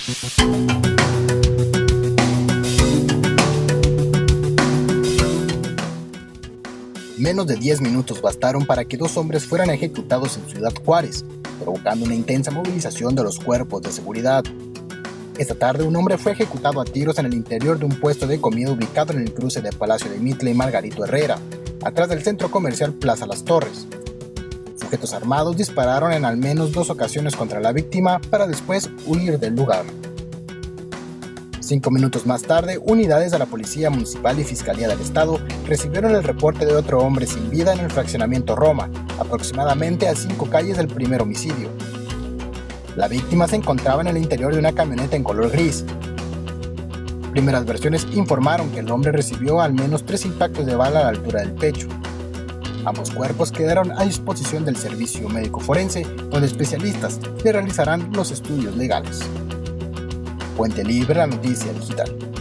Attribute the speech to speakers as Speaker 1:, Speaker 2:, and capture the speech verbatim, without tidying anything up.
Speaker 1: Menos de diez minutos bastaron para que dos hombres fueran ejecutados en Ciudad Juárez, provocando una intensa movilización de los cuerpos de seguridad. Esta tarde, un hombre fue ejecutado a tiros en el interior de un puesto de comida ubicado en el cruce de Palacio de Mitle y Margarito Herrera, atrás del centro comercial Plaza Las Torres. Sujetos armados dispararon en al menos dos ocasiones contra la víctima para después huir del lugar. Cinco minutos más tarde, unidades de la Policía Municipal y Fiscalía del Estado recibieron el reporte de otro hombre sin vida en el fraccionamiento Roma, aproximadamente a cinco calles del primer homicidio. La víctima se encontraba en el interior de una camioneta en color gris. Primeras versiones informaron que el hombre recibió al menos tres impactos de bala a la altura del pecho. Ambos cuerpos quedaron a disposición del Servicio Médico Forense, donde especialistas le realizarán los estudios legales. Puente Libre, la noticia digital.